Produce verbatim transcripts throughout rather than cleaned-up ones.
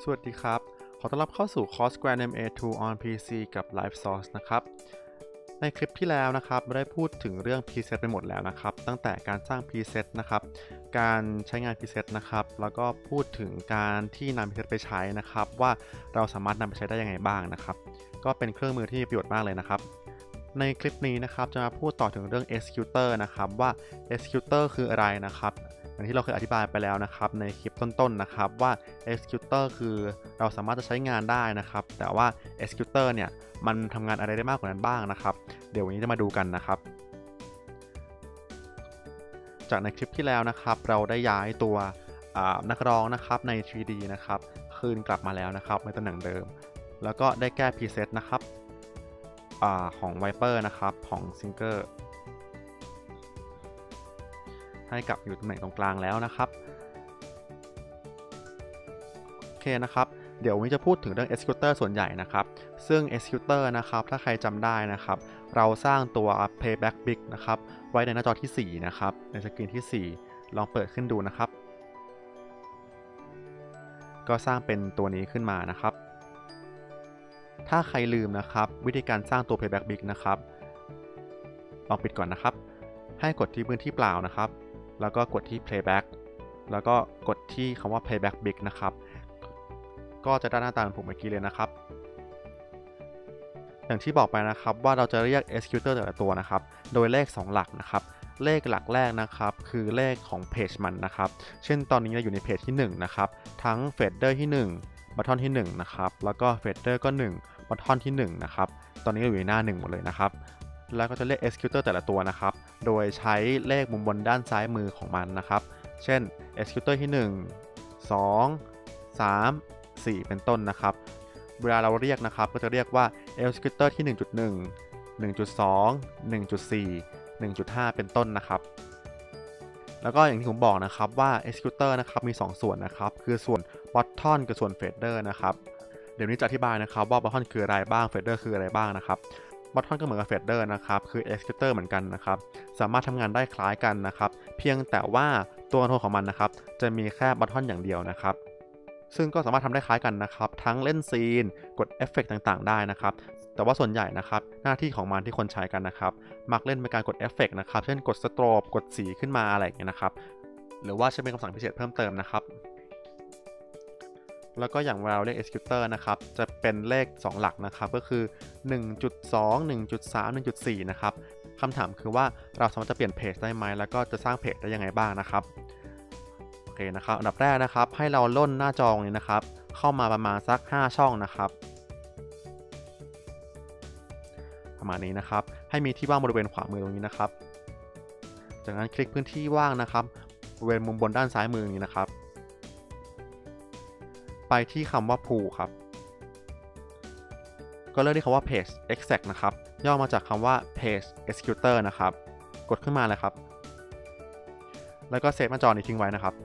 วัสดีครับขอต้อนรับเข้าสู่คอร์ส Grand เอ็ม เอ ทู on พี ซี กับ LiveSource นะครับในคลิปที่แล้วนะครับได้พูดถึงเรื่อง Preset ไปหมดแล้วนะครับตั้งแต่การสร้าง Preset นะครับการใช้งาน Preset นะครับแล้วก็พูดถึงการที่นำ Preset ไปใช้นะครับว่าเราสามารถนำไปใช้ได้ยังไงบ้างนะครับก็เป็นเครื่องมือที่มีประโยชน์มากเลยนะครับในคลิปนี้นะครับจะมาพูดต่อถึงเรื่อง Executor นะครับว่า Executor คืออะไรนะครับอย่างที่เราเคยอธิบายไปแล้วนะครับในคลิปต้นๆนะครับว่า Executor คือเราสามารถจะใช้งานได้นะครับแต่ว่า Executor เนี่ยมันทำงานอะไรได้มากกว่านั้นบ้างนะครับเดี๋ยววันนี้จะมาดูกันนะครับจากในคลิปที่แล้วนะครับเราได้ย้ายตัวนักร้องนะครับใน ทรี ดี นะครับคืนกลับมาแล้วนะครับในตำแหน่งเดิมแล้วก็ได้แก้ Preset นะครับอของ Viper นะครับของ Singerให้กลับอยู่ตำแหน่งตรงกลางแล้วนะครับโอเคนะครับเดี๋ยววันนี้จะพูดถึงเรื่อง Executor ส่วนใหญ่นะครับซึ่ง Executor นะครับถ้าใครจำได้นะครับเราสร้างตัว Playback Big นะครับไว้ในหน้าจอที่สี่นะครับในสกรีนที่สี่ลองเปิดขึ้นดูนะครับก็สร้างเป็นตัวนี้ขึ้นมานะครับถ้าใครลืมนะครับวิธีการสร้างตัว Playback Big นะครับลองปิดก่อนนะครับให้กดที่พื้นที่เปล่านะครับแล้วก็กดที่ Playback แล้วก็กดที่คำว่า Playback Big นะครับก็จะได้หน้าตาเหมือนผมเมื่อกี้เลยนะครับอย่างที่บอกไปนะครับว่าเราจะเรียก Executor แต่ละตัวนะครับโดยเลขสองหลักนะครับเลขหลักแรกนะครับคือเลขของเพจมันนะครับเช่นตอนนี้เราอยู่ในเพจที่หนึ่งนะครับทั้ง Fader ที่หนึ่ง Button ที่หนึ่งนะครับแล้วก็ Fader ก็หนึ่ง Button ที่หนึ่งนะครับตอนนี้เราอยู่ในหน้าหนึ่งหมดเลยนะครับแล้วก็จะเรียก Executor แต่ละตัวนะครับโดยใช้เลขมุมบนด้านซ้ายมือของมันนะครับเช่น Executor ที่หนึ่ง สอง สาม สี่ เป็นต้นนะครับเวลาเราเรียกนะครับก็จะเรียกว่า Executor ที่ หนึ่งจุดหนึ่ง หนึ่งจุดสอง หนึ่งจุดสี่ หนึ่งจุดห้า เป็นต้นนะครับแล้วก็อย่างที่ผมบอกนะครับว่า Executor นะครับมีสองส่วนนะครับคือส่วน Button กับส่วน Fader นะครับเดี๋ยวนี้จะอธิบายนะครับว่า Button คืออะไรบ้าง Fader คืออะไรบ้างนะครับButton ก็เหมือนกับ Fader นะครับคือ Executor เหมือนกันนะครับสามารถทำงานได้คล้ายกันนะครับเพียงแต่ว่าตัวคอนโทรลของมันนะครับจะมีแค่ Button อย่างเดียวนะครับซึ่งก็สามารถทำได้คล้ายกันนะครับทั้งเล่นซีนกดเอฟเฟกต์ต่างๆได้นะครับแต่ว่าส่วนใหญ่นะครับหน้าที่ของมันที่คนใช้กันนะครับมักเล่นเป็นการกดเอฟเฟกต์นะครับเช่นกดสโตรบกดสีขึ้นมาอะไรอย่างเงี้ยนะครับหรือว่าใช้เป็นคำสั่งพิเศษเพิ่มเติมนะครับแล้วก็อย่างเวลาเราเรียก Executor นะครับจะเป็นเลขสองหลักนะครับก็คือ หนึ่งจุดสอง หนึ่งจุดสาม หนึ่งจุดสี่ นะครับคำถามคือว่าเราสามารถจะเปลี่ยนเพจได้ไหมแล้วก็จะสร้างเพจได้ยังไงบ้างนะครับโอเคนะครับอันดับแรกนะครับให้เราล่นหน้าจอนี้นะครับเข้ามาประมาณสักห้าช่องนะครับประมาณนี้นะครับให้มีที่ว่างบริเวณขวามือตรงนี้นะครับจากนั้นคลิกพื้นที่ว่างนะครับบริเวณมุมบนด้านซ้ายมือนี้นะครับไปที่คำว่า pool ครับก็เลือกที่คำว่า page exec นะครับย่อมาจากคำว่า page executor นะครับกดขึ้นมาเลยครับแล้วก็เซฟหน้าจอนี้ทิ้งไว้นะครับ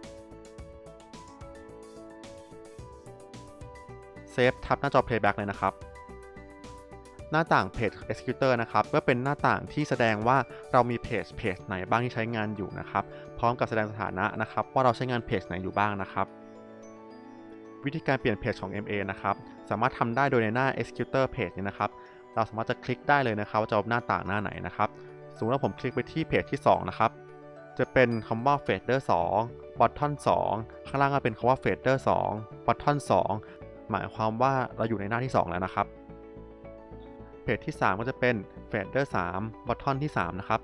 เซฟทับหน้าจอ playback เลยนะครับหน้าต่าง page executor นะครับก็เป็นหน้าต่างที่แสดงว่าเรามีเพจเพจไหนบ้างที่ใช้งานอยู่นะครับพร้อมกับแสดงสถานะนะครับว่าเราใช้งานเพจไหนอยู่บ้างนะครับวิธีการเปลี่ยนเพจของ เอ็ม เอ นะครับสามารถทำได้โดยในหน้า Executor Page นี้นะครับเราสามารถจะคลิกได้เลยนะครับว่าจะเอาหน้าต่างหน้าไหนนะครับสมมติว่าผมคลิกไปที่เพจที่สองนะครับจะเป็นคำว่า Fader สอง Button สองข้างล่างก็เป็นคำว่า Fader สอง Button สองหมายความว่าเราอยู่ในหน้าที่สองแล้วนะครับเพจที่สามก็จะเป็น Fader สาม Button ที่สามนะครับ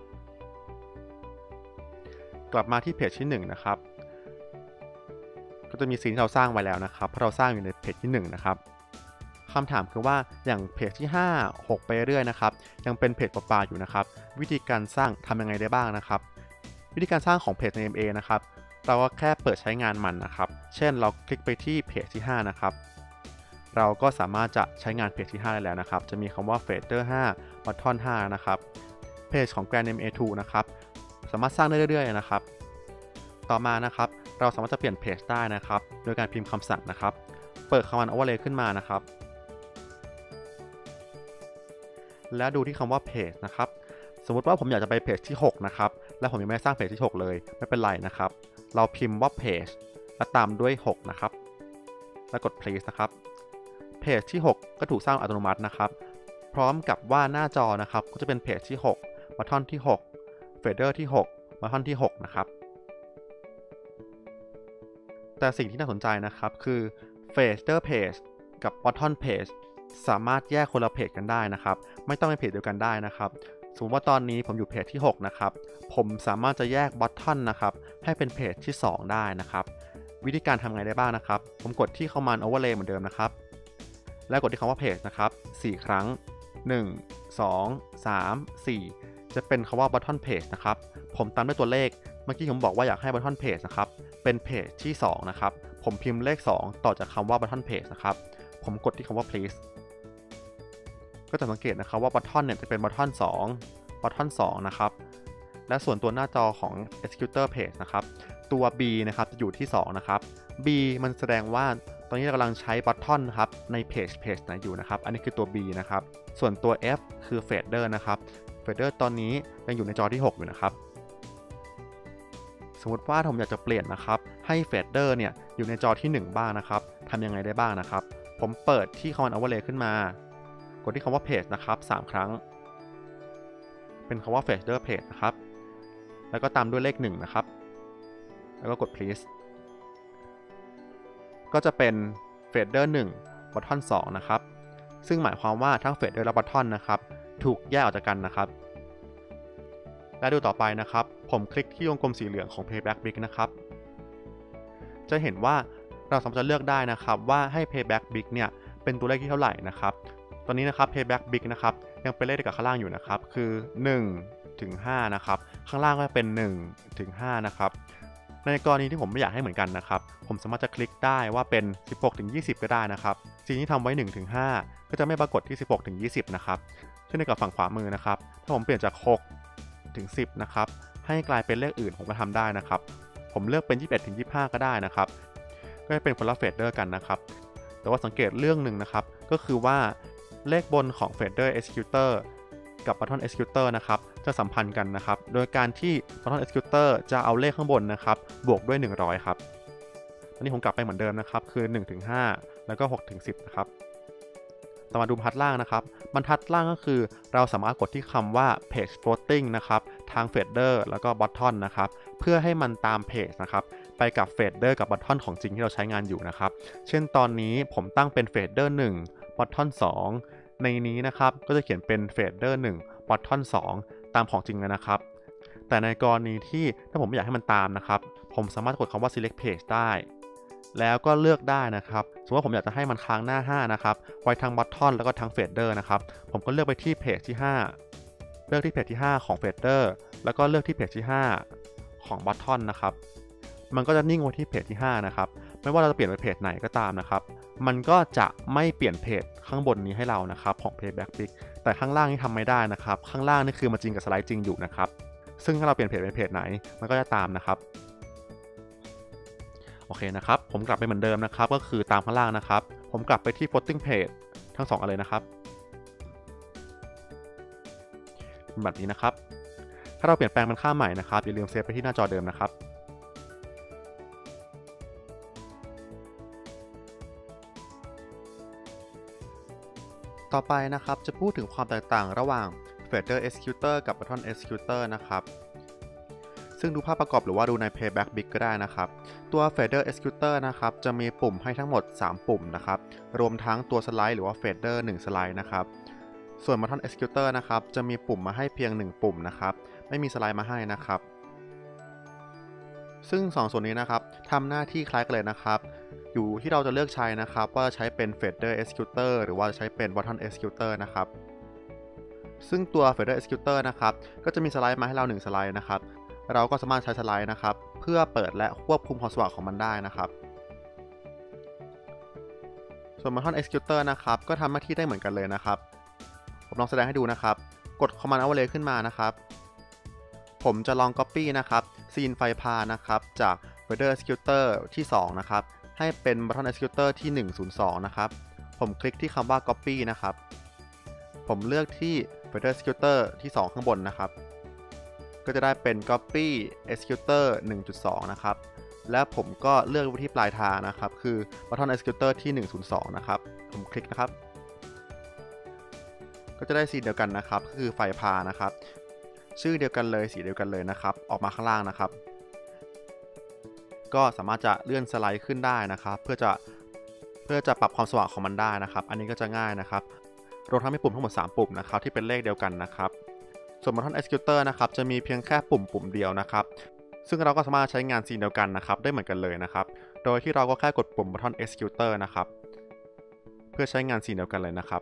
กลับมาที่เพจที่หนึ่งนะครับก็จะมีซีนที่เราสร้างไว้แล้วนะครับเพราะเราสร้างอยู่ในเพจที่หนึ่งนะครับคำถามคือว่าอย่างเพจที่ห้า หกไปเรื่อยนะครับยังเป็นเพจเปล่าๆอยู่นะครับวิธีการสร้างทำยังไงได้บ้างนะครับวิธีการสร้างของเพจใน เอ็ม เอ นะครับเราก็แค่เปิดใช้งานมันนะครับเช่นเราคลิกไปที่เพจที่ห้านะครับเราก็สามารถจะใช้งานเพจที่ห้าได้แล้วนะครับจะมีคำว่า Fader ห้า Button ห้านะครับเพจของ Grand เอ็ม เอ ทู นะครับสามารถสร้างได้เรื่อยๆนะครับต่อมานะครับเราสามารถจะเปลี่ยนเพจได้นะครับโดยการพิมพ์คำสั่งนะครับเปิด Command Overlay ขึ้นมานะครับแล้วดูที่คำว่าเพจนะครับสมมุติว่าผมอยากจะไปเพจที่หกนะครับและผมยังไม่ได้สร้างเพจที่หกเลยไม่เป็นไรนะครับเราพิมพ์ว่าเพจและตามด้วยหกนะครับแล้วกด place นะครับเพจที่หกก็ถูกสร้างอัตโนมัตินะครับพร้อมกับว่าหน้าจอนะครับก็จะเป็นเพจที่หกบัตทอนที่หกเฟดเดอร์ที่หกบัตทอนที่หกนะครับแต่สิ่งที่น่าสนใจนะครับคือ Fader Page กับ Button Page สามารถแยกคนละเพจกันได้นะครับไม่ต้องเป็นเพจเดียวกันได้นะครับสมมติว่าตอนนี้ผมอยู่เพจที่หกนะครับผมสามารถจะแยก Button นะครับให้เป็นเพจที่สองได้นะครับวิธีการทำไงได้บ้างนะครับผมกดที่ Command Overlay เหมือนเดิมนะครับแล้วกดที่คำว่า Page นะครับสี่ครั้งหนึ่ง สอง สาม สี่จะเป็นคำว่า Button Page นะครับผมตามด้วยตัวเลขเมื่อกี้ผมบอกว่าอยากให้ Button Page นะครับเป็นเพจที่สองนะครับผมพิมพ์เลขสองต่อจากคำว่า Button Page นะครับผมกดที่คำว่า Please ก็จะสังเกตนะครับว่า Button เนี่ยจะเป็น Button สอง Button สองนะครับและส่วนตัวหน้าจอของ Executor Page นะครับตัว B นะครับจะอยู่ที่สองนะครับ B มันแสดงว่าตอนนี้เรากำลังใช้ Button ครับใน Page Page ไหนอยู่นะครับอันนี้คือตัว B นะครับส่วนตัว F คือ Fader นะครับ Fader ตอนนี้ยังอยู่ในจอที่หกอยู่นะครับสมมติว่าผมอยากจะเปลี่ยนนะครับให้เฟดเดอร์เนี่ยอยู่ในจอที่หนึ่งบ้างนะครับทำยังไงได้บ้างนะครับผมเปิดที่ Command Overlay ขึ้นมากดที่คำว่า Page นะครับสามครั้งเป็นคำว่า Fader Page นะครับแล้วก็ตามด้วยเลขหนึ่งนะครับแล้วก็กด Please ก็จะเป็น Fader หนึ่ง Button สองนะครับซึ่งหมายความว่าทั้ง Fader และ Button นะครับถูกแยกออกจากกันนะครับและดูต่อไปนะครับผมคลิกที่วงกลมสีเหลืองของ Playback Big นะครับจะเห็นว่าเราสามารถจะเลือกได้นะครับว่าให้ Playback Big เนี่ยเป็นตัวเลขที่เท่าไหร่นะครับตอนนี้นะครับ Playback Big นะครับยังเป็นเลขเดียวกับข้างล่างอยู่นะครับคือหนึ่งถึงห้านะครับข้างล่างก็จะเป็นหนึ่งถึงห้านะครับในกรณีที่ผมไม่อยากให้เหมือนกันนะครับผมสามารถจะคลิกได้ว่าเป็นสิบหกถึงยี่สิบก็ได้นะครับสิ่งที่ทำไว้หนึ่งถึงห้าก็จะไม่ปรากฏที่สิบหกถึงยี่สิบนะครับเช่นเดียวกับฝั่งขวามือนะครับถ้าผมเปลี่ยนจากหกถึงสิบนะครับให้กลายเป็นเลขอื่นผมก็ทำได้นะครับผมเลือกเป็นยี่สิบเอ็ดถึงยี่สิบห้าก็ได้นะครับก็จะเป็นคนละเฟดเดอร์กันนะครับแต่ว่าสังเกตเรื่องหนึ่งนะครับก็คือว่าเลขบนของ Fader Executor กับ Button Executor นะครับจะสัมพันธ์กันนะครับโดยการที่ Button Executor จะเอาเลขข้างบนนะครับบวกด้วยหนึ่งร้อยครับตอนนี้ผมกลับไปเหมือนเดิมนะครับคือหนึ่งถึงห้าแล้วก็หกถึงสิบนะครับต่อมาดูบรรทัดล่างนะครับบรรทัดล่างก็คือเราสามารถกดที่คำว่า Page Floating นะครับทาง Fader แล้วก็ Button นะครับเพื่อให้มันตามเพจนะครับไปกับ Fader กับ Button ของจริงที่เราใช้งานอยู่นะครับเช่นตอนนี้ผมตั้งเป็น Fader หนึ่ง Button สองในนี้นะครับก็จะเขียนเป็น Fader หนึ่ง Button สองตามของจริงเลยนะครับแต่ในกรณีที่ถ้าผมไม่อยากให้มันตามนะครับผมสามารถกดคำว่า Select Page ได้แล้วก็เลือกได้นะครับสมมติว่าผมอยากจะให้มันค้างหน้าห้านะครับไว้ทั้ง Button แล้วก็ทั้ง Fader นะครับผมก็เลือกไปที่เพจที่ห้าเลือกที่เพจที่ห้าของ Fader แล้วก็เลือกที่เพจที่ห้าของ Button นะครับมันก็จะนิ่งไว้ที่เพจที่ห้านะครับไม่ว่าเราจะเปลี่ยนไปเพจไหนก็ตามนะครับมันก็จะไม่เปลี่ยนเพจข้างบนนี้ให้เรานะครับของ Playback Big แต่ข้างล่างนี่ทำไม่ได้นะครับข้างล่างนี่คือมันจริงกับสไลด์จริงอยู่นะครับซึ่งถ้าเราเปลี่ยนเพจไปเพจไหนมันก็จะตามนะครับโอเคนะครับผมกลับไปเหมือนเดิมนะครับก็คือตามข้างล่างนะครับผมกลับไปที่ floating page ทั้งสองอันเลยนะครับแบบนี้นะครับถ้าเราเปลี่ยนแปลงเป็นค่าใหม่นะครับอย่าลืมเซฟไปที่หน้าจอเดิมนะครับต่อไปนะครับจะพูดถึงความแตกต่างระหว่าง Fader Executor กับ Button Executor นะครับซึ่งดูภาพประกอบหรือว่าดูใน Playback Big ก็ได้นะครับตัว Fader Executor นะครับจะมีปุ่มให้ทั้งหมดสามปุ่มนะครับรวมทั้งตัวสไลด์หรือว่า Fader หนึ่งสไลด์นะครับส่วน Button Executor นะครับจะมีปุ่มมาให้เพียงหนึ่งปุ่มนะครับไม่มีสไลด์มาให้นะครับซึ่งสองส่วนนี้นะครับทำหน้าที่คล้ายกันเลยนะครับอยู่ที่เราจะเลือกใช้นะครับว่าใช้เป็น Fader Executor หรือว่าใช้เป็น Button Executor นะครับซึ่งตัว Fader Executor นะครับก็จะมีสไลด์มาให้เราหนึ่งสไลด์นะครับเราก็สามารถใช้สไลด์นะครับเพื่อเปิดและควบคุมความสว่างของมันได้นะครับส่วน Button Executor นะครับก็ทำหน้าที่ได้เหมือนกันเลยนะครับผมลองแสดงให้ดูนะครับกด Command Overlay ขึ้นมานะครับผมจะลอง Copy นะครับซีนไฟพานะครับจาก Fader Executor ที่สองนะครับให้เป็น Button Executor ที่หนึ่งศูนย์สองนะครับผมคลิกที่คำว่า Copy นะครับผมเลือกที่ Fader Executor ที่สองข้างบนนะครับก็จะได้เป็น Copy Executor หนึ่งจุดสอง นะครับและผมก็เลือกไปที่ปลายทางนะครับคือ Button Executor ที่หนึ่งศูนย์สองนะครับผมคลิกนะครับก็จะได้ซีนเดียวกันนะครับก็คือไฟพานะครับชื่อเดียวกันเลยสีเดียวกันเลยนะครับออกมาข้างล่างนะครับก็สามารถจะเลื่อนสไลด์ขึ้นได้นะครับเพื่อจะเพื่อจะปรับความสว่างของมันได้นะครับอันนี้ก็จะง่ายนะครับรวมทั้งมีปุ่มทั้งหมดสามปุ่มนะครับที่เป็นเลขเดียวกันนะครับส่วน Button Executor นะครับจะมีเพียงแค่ปุ่มปุ่มเดียวนะครับซึ่งเราก็สามารถใช้งานซีนเดียวกันนะครับได้เหมือนกันเลยนะครับโดยที่เราก็แค่กดปุ่ม Button Executor นะครับเพื่อใช้งานซีนเดียวกันเลยนะครับ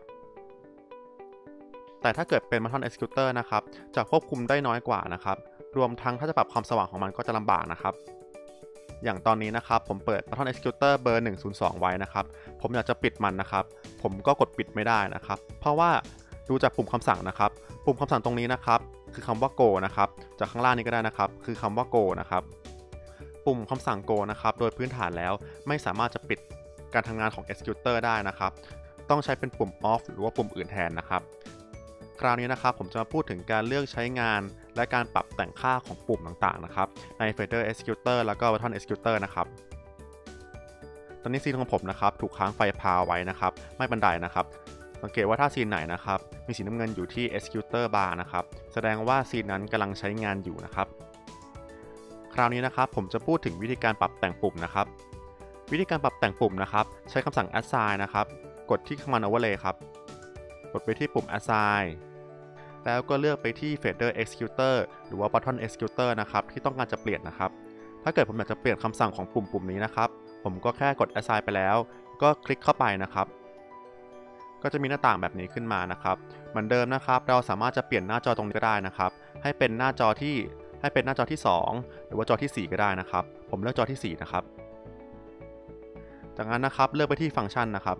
แต่ถ้าเกิดเป็น Button Executor นะครับจะควบคุมได้น้อยกว่านะครับรวมทั้งถ้าจะปรับความสว่างของมันก็จะลำบากนะครับอย่างตอนนี้นะครับผมเปิด Button Executor เบอร์หนึ่งศูนย์สองไว้นะครับผมอยากจะปิดมันนะครับผมก็กดปิดไม่ได้นะครับเพราะว่าดูจากปุ่มคำสั่งนะครับปุ่มคำสั่งตรงนี้นะครับคือคำว่า go นะครับจากข้างล่างนี้ก็ได้นะครับคือคำว่า go นะครับปุ่มคำสั่ง go นะครับโดยพื้นฐานแล้วไม่สามารถจะปิดการทำงานของ executor ได้นะครับต้องใช้เป็นปุ่ม off หรือว่าปุ่มอื่นแทนนะครับคราวนี้นะครับผมจะมาพูดถึงการเลือกใช้งานและการปรับแต่งค่าของปุ่มต่างๆนะครับใน Fader Executor แล้วก็ Button Executor นะครับตอนนี้ซีนของผมนะครับถูกค้างไฟพาไว้นะครับไม่เป็นไรนะครับสังเกตว่าถ้าซีนไหนนะครับมีสีน้ำเงินอยู่ที่ Executor Bar นะครับแสดงว่าซีนนั้นกำลังใช้งานอยู่นะครับคราวนี้นะครับผมจะพูดถึงวิธีการปรับแต่งปุ่มนะครับวิธีการปรับแต่งปุ่มนะครับใช้คำสั่ง assign นะครับกดที่ Command Overlay ครับกดไปที่ปุ่ม assign แล้วก็เลือกไปที่ Fader Executor หรือว่า Button Executor นะครับที่ต้องการจะเปลี่ยนนะครับถ้าเกิดผมอยากจะเปลี่ยนคำสั่งของปุ่มปุ่มนี้นะครับผมก็แค่กด assign ไปแล้วก็คลิกเข้าไปนะครับก็จะมีหน้าต่างแบบนี้ขึ้นมานะครับเหมือนเดิมนะครับเราสามารถจะเปลี่ยนหน้าจอตรงนี้ก็ได้นะครับให้เป็นหน้าจอที่ให้เป็นหน้าจอที่สองหรือว่าจอที่สี่ก็ได้นะครับผมเลือกจอที่สี่นะครับจากนั้นนะครับเลือกไปที่ฟังก์ชันนะครับ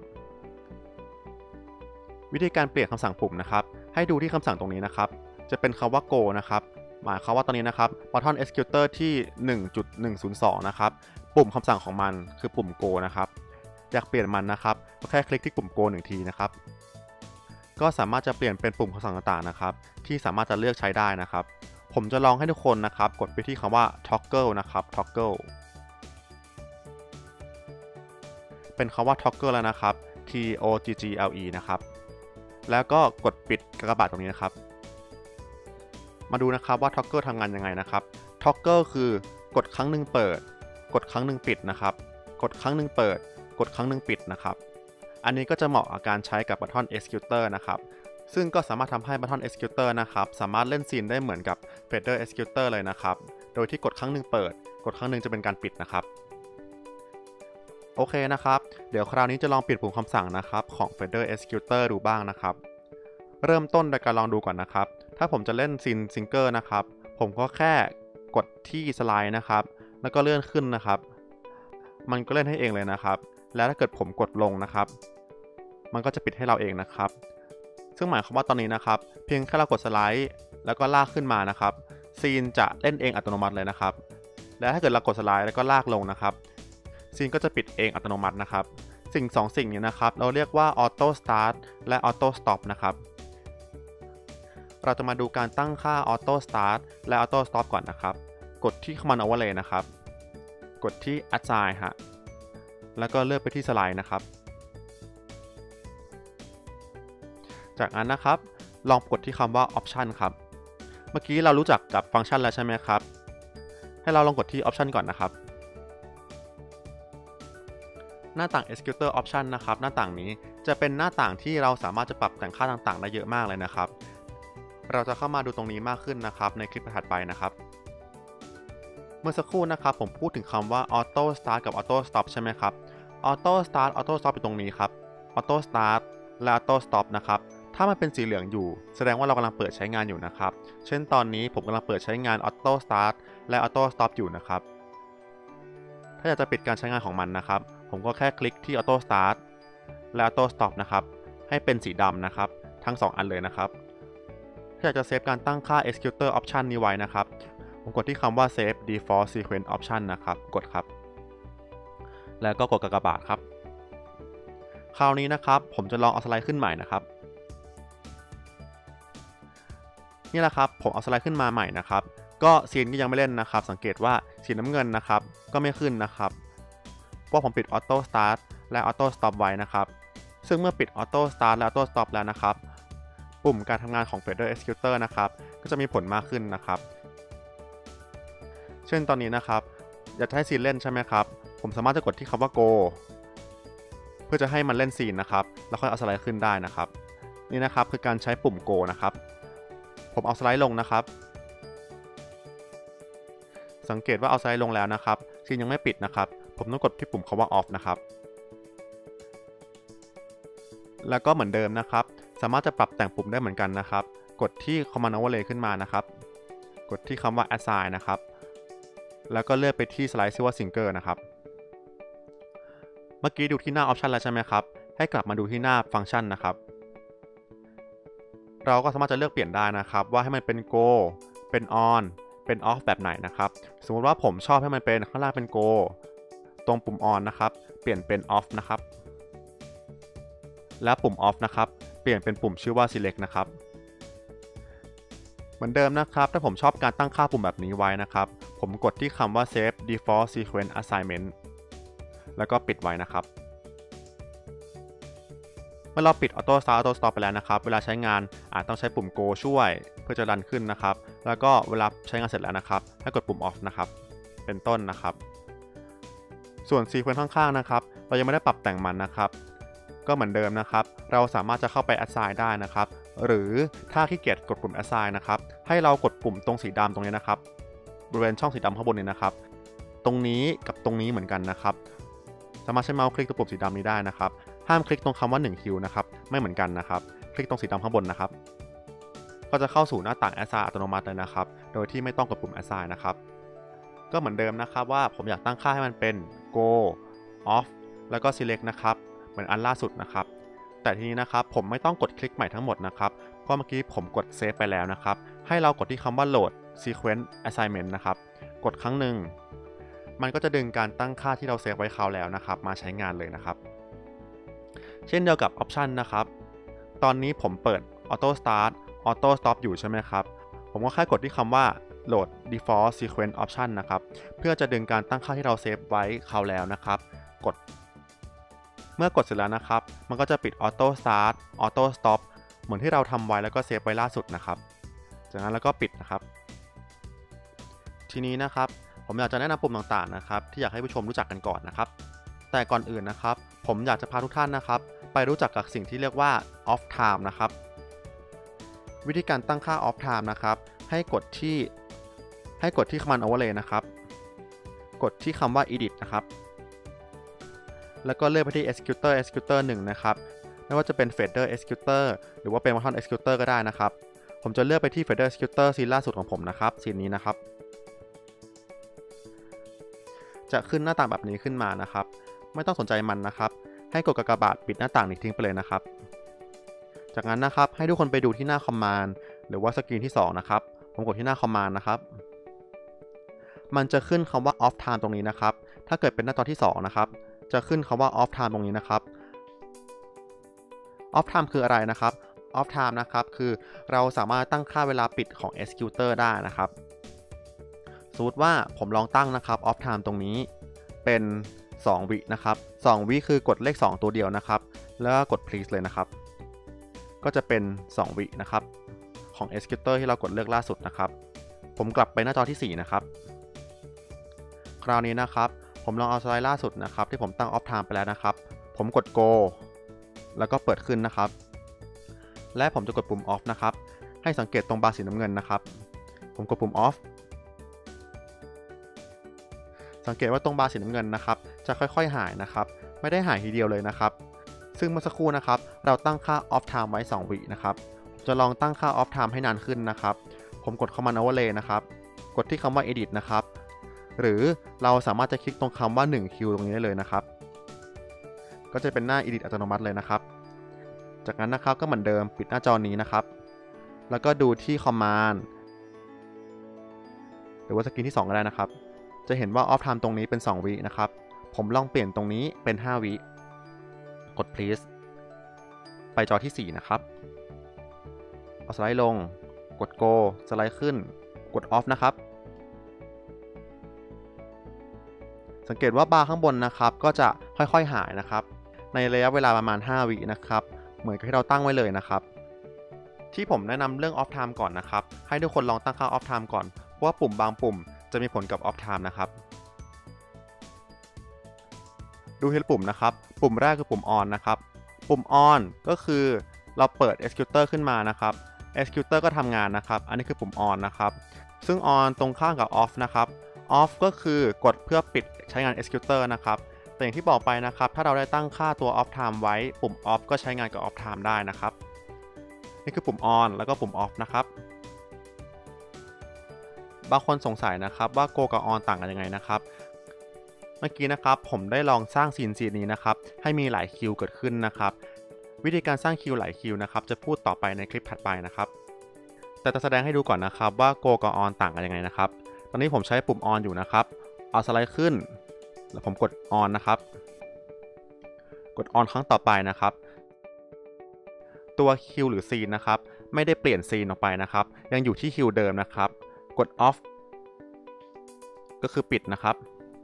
วิธีการเปลี่ยนคำสั่งปุ่มนะครับให้ดูที่คำสั่งตรงนี้นะครับจะเป็นคำว่า go นะครับหมายความว่าตอนนี้นะครับ Button Executor ที่ หนึ่งจุดหนึ่งศูนย์สอง นะครับปุ่มคำสั่งของมันคือปุ่ม go นะครับอยากเปลี่ยนมันนะครับก็แค่คลิกที่ปุ่ม go หนึ่งทีนะครับก็สามารถจะเปลี่ยนเป็นปุ่มคำสั่งต่างๆนะครับที่สามารถจะเลือกใช้ได้นะครับผมจะลองให้ทุกคนนะครับกดไปที่คำว่า toggle นะครับ toggle เป็นคำว่า toggle แล้วนะครับ T O G G L E นะครับแล้วก็กดปิดกากบาทตรงนี้นะครับมาดูนะครับว่า toggle ทำงานยังไงนะครับ toggle คือกดครั้งหนึ่งเปิดกดครั้งหนึ่งปิดนะครับกดครั้งหนึ่งเปิดกดครั้งหนึ่งปิดนะครับอันนี้ก็จะเหมาะกับการใช้กับ Button Executor นะครับซึ่งก็สามารถทำให้ Button Executor นะครับสามารถเล่นซีนได้เหมือนกับ Fader Executor เลยนะครับโดยที่กดครั้งหนึ่งเปิดกดครั้งหนึ่งจะเป็นการปิดนะครับโอเคนะครับเดี๋ยวคราวนี้จะลองเปลี่ยนปุ่มคำสั่งนะครับของ Fader Executor ดูบ้างนะครับเริ่มต้นโดยการลองดูก่อนนะครับถ้าผมจะเล่นซีนซิงเกิลนะครับผมก็แค่กดที่สไลด์นะครับแล้วก็เลื่อนขึ้นนะครับมันก็เล่นให้เองเลยนะครับแล้วถ้าเกิดผมกดลงนะครับมันก็จะปิดให้เราเองนะครับซึ่งหมายความว่าตอนนี้นะครับเพียงแค่เรากดสไลด์แล้วก็ลากขึ้นมานะครับซีนจะเล่นเองอัตโนมัติเลยนะครับและถ้าเกิดเรากดสไลด์แล้วก็ลากลงนะครับซีนก็จะปิดเองอัตโนมัตินะครับสิ่งสองสิ่งนี้นะครับเราเรียกว่า Auto Start และ Auto Stop นะครับเราจะมาดูการตั้งค่า Auto Start และ Auto Stop ก่อนนะครับกดที่ Command Overlay นะครับกดที่ Assign ฮะแล้วก็เลือกไปที่สไลด์นะครับจากนั้นนะครับลองกดที่คำว่า Option ครับเมื่อกี้เรารู้จักกับฟังก์ชันแล้วใช่ไหมครับให้เราลองกดที่ Option ก่อนนะครับหน้าต่าง Executor Option นะครับหน้าต่างนี้จะเป็นหน้าต่างที่เราสามารถจะปรับแต่งค่าต่างๆได้เยอะมากเลยนะครับเราจะเข้ามาดูตรงนี้มากขึ้นนะครับในคลิปถัดไปนะครับเมื่อสักครู่นะครับผมพูดถึงคำว่า Auto Start กับ Auto Stop ใช่ไหมครับ Auto Start Auto Stop อยู่ตรงนี้ครับ Auto Start และ Auto Stop นะครับถ้ามันเป็นสีเหลืองอยู่แสดงว่าเรากำลังเปิดใช้งานอยู่นะครับเช่นตอนนี้ผมกำลังเปิดใช้งาน Auto Start และ Auto Stop อยู่นะครับถ้าอยากจะปิดการใช้งานของมันนะครับผมก็แค่คลิกที่ Auto Start และ Auto Stop นะครับให้เป็นสีดำนะครับทั้งสองอันเลยนะครับถ้าอยากจะเซฟการตั้งค่า Executor Option นี้ไว้นะครับผมกดที่คำว่า Save Default Sequence Option นะครับกดครับแล้วก็กดกากบาทครับคราวนี้นะครับผมจะลองเอาสไลด์ขึ้นใหม่นะครับนี่แหละครับผมเอาสไลด์ขึ้นมาใหม่นะครับก็ซีนก็ยังไม่เล่นนะครับสังเกตว่าสีน้ำเงินนะครับก็ไม่ขึ้นนะครับเพราะผมปิดออโต้สตาร์ทและออโต้สต็อปไว้นะครับซึ่งเมื่อปิดออโต้สตาร์ทและออโต้สต็อปแล้วนะครับปุ่มการทำงานของ Fader Executor นะครับก็จะมีผลมากขึ้นนะครับเช่นตอนนี้นะครับอยากจะให้ซีนเล่นใช่ไหมครับผมสามารถจะกดที่คำว่า go เพื่อจะให้มันเล่นซีนนะครับแล้วค่อยเอาสไลด์ขึ้นได้นะครับนี่นะครับคือการใช้ปุ่ม go นะครับผมเอาสไลด์ลงนะครับสังเกตว่าเอาสไลด์ลงแล้วนะครับซีนยังไม่ปิดนะครับผมต้องกดที่ปุ่มคำว่า off นะครับแล้วก็เหมือนเดิมนะครับสามารถจะปรับแต่งปุ่มได้เหมือนกันนะครับกดที่ command overlay ขึ้นมานะครับกดที่คำว่า assign นะครับแล้วก็เลือกไปที่สไลด์ชื่อว่า singer นะครับเมื่อกี้ดูที่หน้า option แล้วใช่ไหมครับให้กลับมาดูที่หน้าฟังก์ชันนะครับเราก็สามารถจะเลือกเปลี่ยนได้นะครับว่าให้มันเป็น go เป็น on เป็น off แบบไหนนะครับสมมติว่าผมชอบให้มันเป็นข้างล่างเป็น go ตรงปุ่ม on นะครับเปลี่ยนเป็น off นะครับและปุ่ม off นะครับเปลี่ยนเป็นปุ่มชื่อว่า select นะครับเหมือนเดิมนะครับถ้าผมชอบการตั้งค่าปุ่มแบบนี้ไว้นะครับผมกดที่คำว่า save default sequence assignment แล้วก็ปิดไว้นะครับเมื่อเราปิด auto start auto stop ไปแล้วนะครับเวลาใช้งานอาจต้องใช้ปุ่ม go ช่วยเพื่อจะรันขึ้นนะครับแล้วก็เวลาใช้งานเสร็จแล้วนะครับให้กดปุ่ม off นะครับเป็นต้นนะครับส่วน sequence ข้างๆนะครับเรายังไม่ได้ปรับแต่งมันนะครับก็เหมือนเดิมนะครับเราสามารถจะเข้าไป assign ได้นะครับหรือถ้าขี้เกียจกดปุ่ม assign นะครับให้เรากดปุ่มตรงสีดำตรงนี้นะครับบริเวณช่องสีดำข้างบนนี้นะครับตรงนี้กับตรงนี้เหมือนกันนะครับสามารถใช้เมาส์คลิกตรงปุ่มสีดำนี้ได้นะครับห้ามคลิกตรงคำว่าหนึ่งคิวนะครับไม่เหมือนกันนะครับคลิกตรงสีดำข้างบนนะครับก็จะเข้าสู่หน้าต่าง assign อัตโนมัติเลยนะครับโดยที่ไม่ต้องกดปุ่ม assign นะครับก็เหมือนเดิมนะครับว่าผมอยากตั้งค่าให้มันเป็น go off แล้วก็ select นะครับเหมือนอันล่าสุดนะครับแต่ทีนี้นะครับผมไม่ต้องกดคลิกใหม่ทั้งหมดนะครับเพราะเมื่อกี้ผมกดเซฟไปแล้วนะครับให้เรากดที่คำว่า load sequence assignment นะครับกดครั้งหนึ่งมันก็จะดึงการตั้งค่าที่เราเซฟไว้คราวแล้วนะครับมาใช้งานเลยนะครับเช่นเดียวกับออปชันนะครับตอนนี้ผมเปิด auto start auto stop อยู่ใช่ไหมครับผมก็แค่กดที่คำว่า load default sequence option นะครับเพื่อจะดึงการตั้งค่าที่เราเซฟไว้คราวแล้วนะครับกดเมื่อกดเสร็จแล้วนะครับมันก็จะปิด auto start auto stop เหมือนที่เราทำไว้แล้วก็เซฟไว้ล่าสุดนะครับจากนั้นแล้วก็ปิดนะครับทีนี้นะครับผมอยากจะแนะนำปุ่มต่างๆนะครับที่อยากให้ผู้ชมรู้จักกันก่อนนะครับแต่ก่อนอื่นนะครับผมอยากจะพาทุกท่านนะครับไปรู้จักกับสิ่งที่เรียกว่า off time นะครับวิธีการตั้งค่า off time นะครับให้กดที่ให้กดที่ command overlay นะครับกดที่คำว่า edit นะครับแล้วก็เลือกไปที่ executor executor หนึ่งนะครับไม่ว่าจะเป็น fader executor หรือว่าเป็น button executor ก็ได้นะครับผมจะเลือกไปที่ fader executor ซีนล่าสุดของผมนะครับซีนนี้นะครับจะขึ้นหน้าต่างแบบนี้ขึ้นมานะครับไม่ต้องสนใจมันนะครับให้กดกากบาทปิดหน้าต่างนี้ทิ้งไปเลยนะครับจากนั้นนะครับให้ทุกคนไปดูที่หน้า command หรือว่าสกรีนที่สองนะครับผมกดที่หน้า command นะครับมันจะขึ้นคำว่า off time ตรงนี้นะครับถ้าเกิดเป็นหน้าจอที่สองนะครับจะขึ้นคำว่า off time ตรงนี้นะครับ off time คืออะไรนะครับ off time นะครับคือเราสามารถตั้งค่าเวลาปิดของ executor ได้นะครับสมมติว่าผมลองตั้งนะครับ off time ตรงนี้เป็นสองวินะครับสองวิคือกดเลขสองตัวเดียวนะครับแล้วก็กด please เลยนะครับก็จะเป็นสองวินะครับของ executor ที่เรากดเลือกล่าสุดนะครับผมกลับไปหน้าจอที่สี่นะครับคราวนี้นะครับผมลองเอาสไลด์ล่าสุดนะครับที่ผมตั้ง off time ไปแล้วนะครับผมกด go แล้วก็เปิดขึ้นนะครับและผมจะกดปุ่ม off นะครับให้สังเกตตรงบาร์สีน้ำเงินนะครับผมกดปุ่ม off สังเกตว่าตรงบาร์สีน้ำเงินนะครับจะค่อยๆหายนะครับไม่ได้หายทีเดียวเลยนะครับซึ่งเมื่อสักครู่นะครับเราตั้งค่า off time ไว้สองวินะครับจะลองตั้งค่า off time ให้นานขึ้นนะครับผมกด command overlay นะครับกดที่คำว่า edit นะครับหรือเราสามารถจะคลิกตรงคำว่าหนึ่งคิวตรงนี้ได้เลยนะครับก็จะเป็นหน้า edit อัตโนมัติเลยนะครับจากนั้นนะครับก็เหมือนเดิมปิดหน้าจอนี้นะครับแล้วก็ดูที่ command หรือว่าสกรีนที่สองก็ได้นะครับจะเห็นว่า off time ตรงนี้เป็นสองวินะครับผมลองเปลี่ยนตรงนี้เป็นห้าวิกด please ไปจอที่สี่นะครับเอาสไลด์ลงกด go สไลด์ขึ้นกด off นะครับสังเกตว่าบาร์ข้างบนนะครับก็จะค่อยๆหายนะครับในระยะเวลาประมาณห้าวินะครับเหมือนกับที่เราตั้งไว้เลยนะครับที่ผมแนะนำเรื่อง off time ก่อนนะครับให้ทุกคนลองตั้งค่า off time ก่อนเพราะว่าปุ่มบางปุ่มจะมีผลกับ off time นะครับดูทีละปุ่มนะครับปุ่มแรกคือปุ่ม on นะครับปุ่ม on ก็คือเราเปิด executor ขึ้นมานะครับ executor ก็ทำงานนะครับอันนี้คือปุ่ม on นะครับซึ่ง on ตรงข้ามกับ off นะครับ off ก็คือกดเพื่อปิดใช้งาน executor นะครับแต่อย่างที่บอกไปนะครับถ้าเราได้ตั้งค่าตัว off time ไว้ปุ่ม off ก็ใช้งานกับ off time ได้นะครับนี่คือปุ่ม on แล้วก็ปุ่ม off นะครับบางคนสงสัยนะครับว่า go กับ on ต่างกันยังไงนะครับเมื่อกี้นะครับผมได้ลองสร้างซีนซีนนี้นะครับให้มีหลายคิวเกิดขึ้นนะครับวิธีการสร้างคิวหลายคิวนะครับจะพูดต่อไปในคลิปถัดไปนะครับแต่จะแสดงให้ดูก่อนนะครับว่า go กับ on ต่างกันยังไงนะครับตอนนี้ผมใช้ปุ่ม on อยู่นะครับเอาสไลด์ขึ้นแล้วผมกด on นะครับกด on ครั้งต่อไปนะครับตัวคิวหรือซีนนะครับไม่ได้เปลี่ยนซีนออกไปนะครับยังอยู่ที่คิวเดิมนะครับกด off ก็คือปิดนะครับ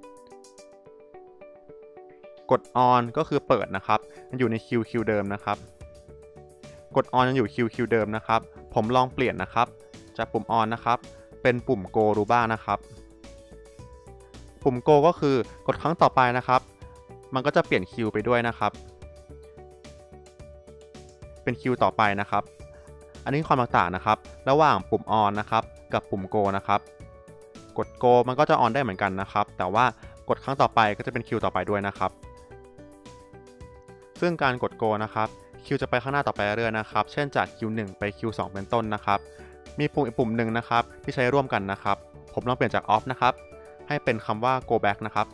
กด on ก็คือเปิดนะครับยังอยู่ในคิวคิวเดิมนะครับกด on ยังอยู่คิวคิวเดิมนะครับผมลองเปลี่ยนนะครับจากปุ่ม on นะครับเป็นปุ่ม go ดูบ้างนะครับปุ่ม go ก็คือกดครั้งต่อไปนะครับมันก็จะเปลี่ยนคิวไปด้วยนะครับเป็นคิวต่อไปนะครับอันนี้ความต่างนะครับระหว่างปุ่ม on นะครับกับปุ่ม go นะครับกด go มันก็จะ on ได้เหมือนกันนะครับแต่ว่ากดครั้งต่อไปก็จะเป็นคิวต่อไปด้วยนะครับซึ่งการกด go นะครับคิวจะไปข้างหน้าต่อไปเรื่อยๆนะครับเช่นจาก คิว หนึ่ง ไป คิว สอง เป็นต้นนะครับมีปุ่มอีกปุ่มหนึ่งนะครับที่ใช้ร่วมกันนะครับผมลองเปลี่ยนจาก off นะครับให้เป็นคำว่า go back นะครับ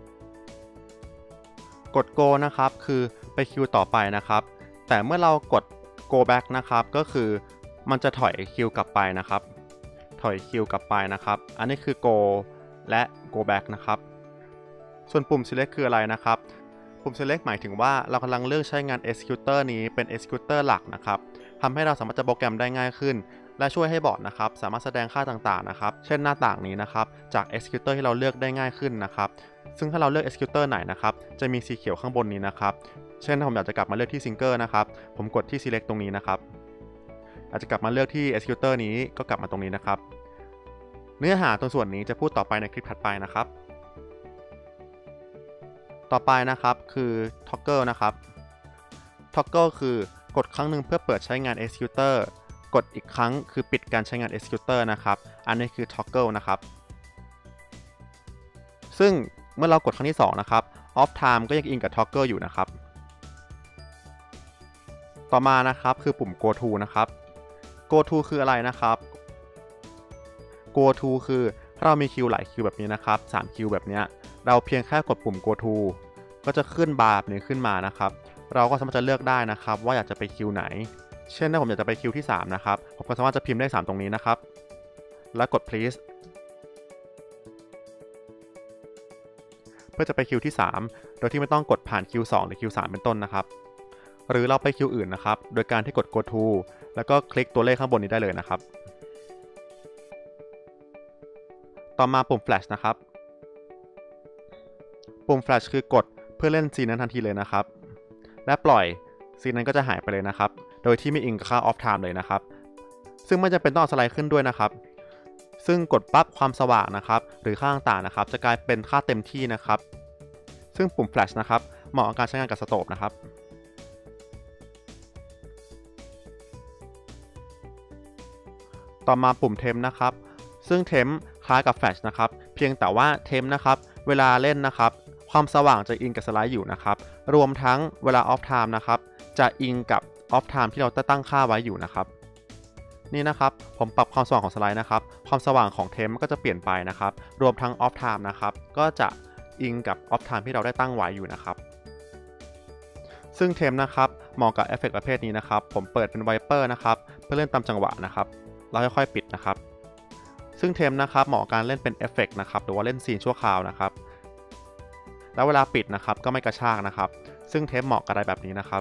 กด go นะครับคือไปคิวต่อไปนะครับแต่เมื่อเรากด go back นะครับก็คือมันจะถอยคิวกลับไปนะครับถอยคิวกลับไปนะครับอันนี้คือ go และ go back นะครับส่วนปุ่ม select คืออะไรนะครับปุ่ม select หมายถึงว่าเรากำลังเลือกใช้งาน executor นี้เป็น executor หลักนะครับทำให้เราสามารถจะโปรแกรมได้ง่ายขึ้นและช่วยให้บอร์ดนะครับสามารถแสดงค่าต่างๆนะครับเช่นหน้าต่างนี้นะครับจาก executor ที่เราเลือกได้ง่ายขึ้นนะครับซึ่งถ้าเราเลือก executor ไหนนะครับจะมีสีเขียวข้างบนนี้นะครับเช่นถ้าผมอยากจะกลับมาเลือกที่ single นะครับผมกดที่ select ตรงนี้นะครับอาจจะกลับมาเลือกที่ executor นี้ก็กลับมาตรงนี้นะครับเนื้อหาตรงส่วนนี้จะพูดต่อไปในคลิปถัดไปนะครับต่อไปนะครับคือ toggle นะครับ toggle คือกดครั้งหนึ่งเพื่อเปิดใช้งาน executor กดอีกครั้งคือปิดการใช้งาน executor นะครับอันนี้คือ toggle นะครับซึ่งเมื่อเรากดครั้งที่สองนะครับ off time ก็ยังอิงกับ toggle อยู่นะครับต่อมานะครับคือปุ่ม go to นะครับ go to คืออะไรนะครับ go to คือถ้าเรามีคิวหลายคิวแบบนี้นะครับสามคิวแบบนี้เราเพียงแค่กดปุ่ม go to ก็จะขึ้นบาร์แบบนี้ขึ้นมานะครับเราก็สามารถจะเลือกได้นะครับว่าอยากจะไปคิวไหนเช่นถ้าผมอยากจะไปคิวที่สามนะครับผมก็สามารถจะพิมพ์ได้สามตรงนี้นะครับแล้วกด please เพื่อจะไปคิวที่สามโดยที่ไม่ต้องกดผ่าน คิว สอง หรือ คิว สาม เป็นต้นนะครับหรือเราไปคิวอื่นนะครับโดยการที่กด go to แล้วก็คลิกตัวเลขข้างบนนี้ได้เลยนะครับต่อมาปุ่ม flash นะครับปุ่ม flash คือกดเพื่อเล่นซีนนั้นทันทีเลยนะครับและปล่อยซีนนั้นก็จะหายไปเลยนะครับโดยที่ไม่อิงค่า off time เลยนะครับซึ่งไม่จำเป็นต้องสไลด์ขึ้นด้วยนะครับซึ่งกดปั๊บความสว่างนะครับหรือค่าต่างๆนะครับจะกลายเป็นค่าเต็มที่นะครับซึ่งปุ่ม flash นะครับเหมาะกับการใช้งานกับสโตปนะครับต่อมาปุ่ม temp นะครับซึ่ง temp คล้ายกับ flash นะครับเพียงแต่ว่า temp นะครับเวลาเล่นนะครับความสว่างจะอิงกับสไลด์อยู่นะครับรวมทั้งเวลา off time นะครับจะอิงกับ off time ที่เราตั้งค่าไว้อยู่นะครับนี่นะครับผมปรับความสว่างของสไลด์นะครับความสว่างของ temp ก็จะเปลี่ยนไปนะครับรวมทั้ง off time นะครับก็จะอิงกับ off time ที่เราได้ตั้งไว้อยู่นะครับซึ่ง temp นะครับเหมาะกับเอฟเฟกต์ประเภทนี้นะครับผมเปิดเป็น Viper นะครับเพื่อเล่นตามจังหวะนะครับเราค่อยๆปิดนะครับซึ่ง temp นะครับเหมาะกับการเล่นเป็นเอฟเฟกต์นะครับหรือว่าเล่นซีนชั่วคราวนะครับแล้วเวลาปิดนะครับก็ไม่กระชากนะครับซึ่ง temp เหมาะกับอะไรแบบนี้นะครับ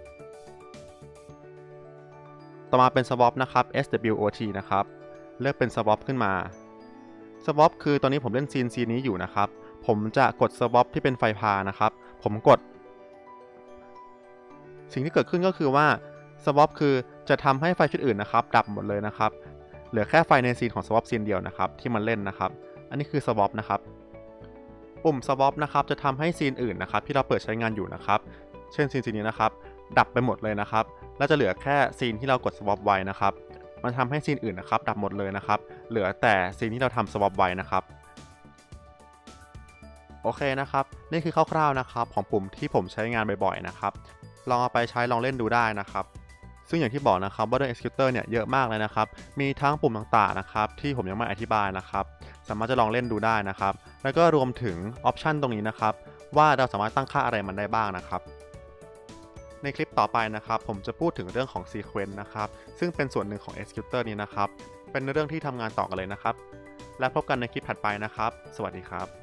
ต่อมาเป็น swap นะครับ เอส ดับเบิลยู โอ ที นะครับเลือกเป็น swap ขึ้นมา swap คือตอนนี้ผมเล่นซีนซีนนี้อยู่นะครับผมจะกด swap ที่เป็นไฟพานะครับผมกดสิ่งที่เกิดขึ้นก็คือว่า swap คือจะทำให้ไฟชุดอื่นนะครับดับหมดเลยนะครับเหลือแค่ไฟในซีนของ swap ซีนเดียวนะครับที่มันเล่นนะครับอันนี้คือ swap นะครับปุ่ม swap นะครับจะทำให้ซีนอื่นนะครับที่เราเปิดใช้งานอยู่นะครับเช่นซีนซีนนี้นะครับดับไปหมดเลยนะครับแล้วจะเหลือแค่ซีนที่เรากด swap ไว้นะครับมันทำให้ซีนอื่นนะครับดับหมดเลยนะครับเหลือแต่ซีนที่เราทำ swap ไว้นะครับโอเคนะครับนี่คือคร่าวๆนะครับของปุ่มที่ผมใช้งานบ่อยๆนะครับลองเอาไปใช้ลองเล่นดูได้นะครับซึ่งอย่างที่บอกนะครับว่าด้วย Executor เนี่ยเยอะมากเลยนะครับมีทั้งปุ่มต่างๆนะครับที่ผมยังไม่อธิบายนะครับสามารถจะลองเล่นดูได้นะครับแล้วก็รวมถึงออปชันตรงนี้นะครับว่าเราสามารถตั้งค่าอะไรมันได้บ้างนะครับในคลิปต่อไปนะครับผมจะพูดถึงเรื่องของ Sequence นะครับซึ่งเป็นส่วนหนึ่งของ Executor นี้นะครับเป็นเรื่องที่ทำงานต่อกันเลยนะครับและพบกันในคลิปถัดไปนะครับสวัสดีครับ